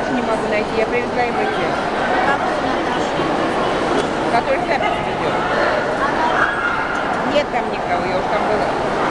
Наташу не могу найти, я привезла ему эти. Какую Наташу? Который в запись ведет. Нет там никого, я уж там была.